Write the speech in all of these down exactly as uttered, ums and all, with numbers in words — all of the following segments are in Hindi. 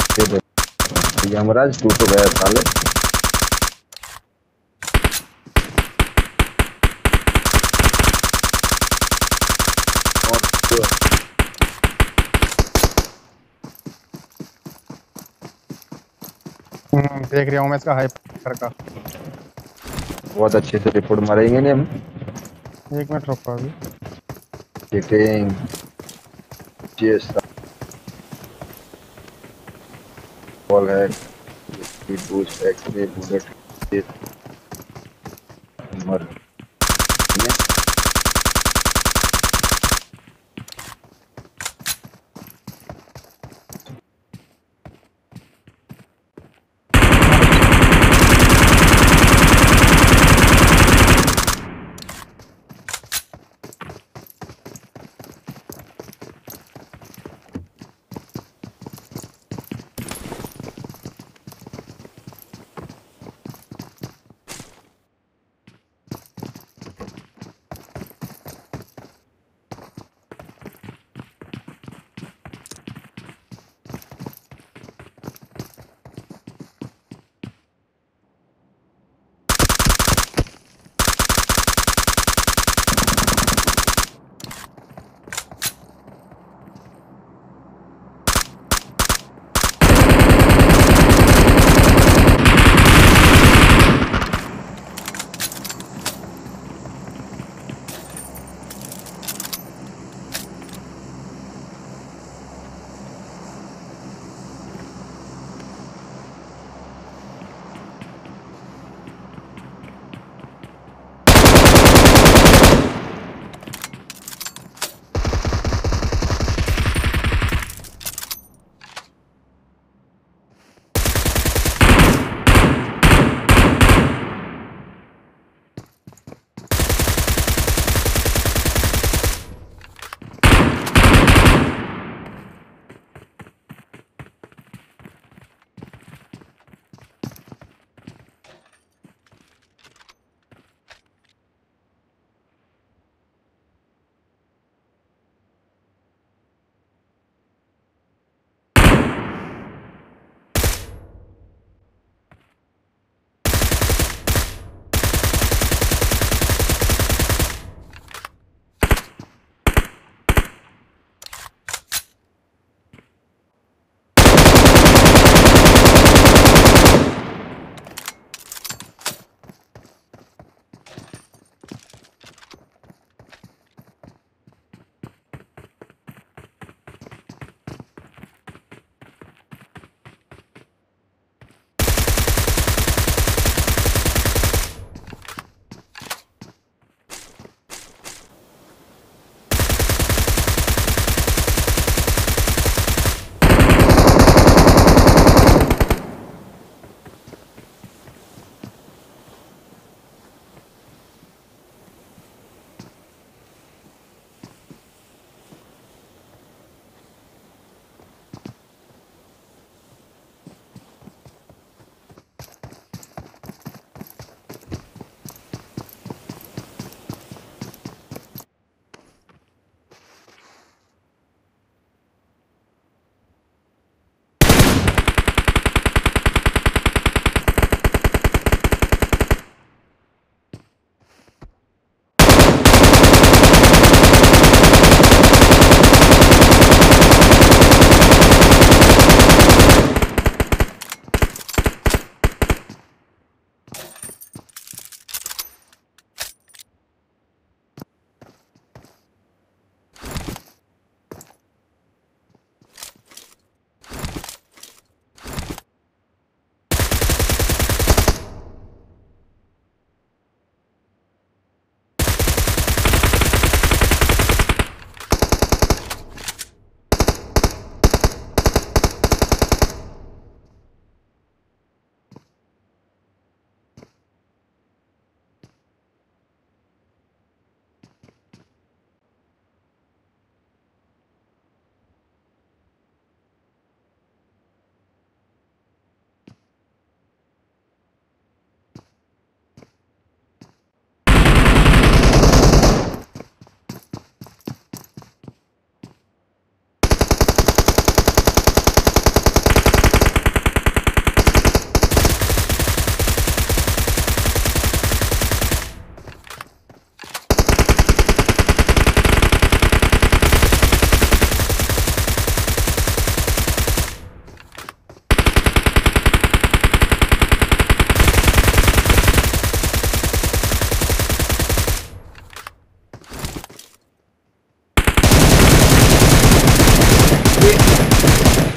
ये देख, यमराज टू तो गया साले। और जो हम्म, देख रहा हूँ मैं इसका हाइपर का। बहुत अच्छे से रिपोर्ट मारेंगे नहीं हम। एक मिनट रुको अभी। चीटिंग। जीएस बॉल है। स्पीड बूस्ट एक्सरे बुलेट मर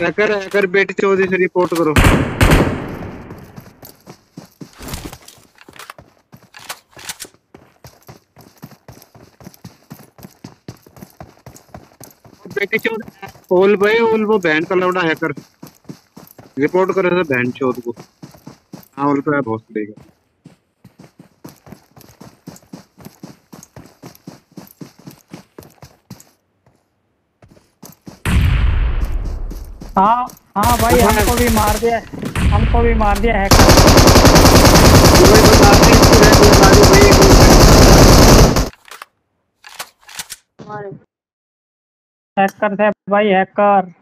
हैकर हैकर बेटी चौधरी से रिपोर्ट करो। बेटी चौधरी ओल भाई ओल वो बहन का लौड़ा हैकर रिपोर्ट करे थे बहन चौध को। हाँ ओल पे बहुत देगा। हाँ हाँ भाई हमको भी मार दिया हमको भी मार दिया हैकर। हैकर थे भाई हैकर।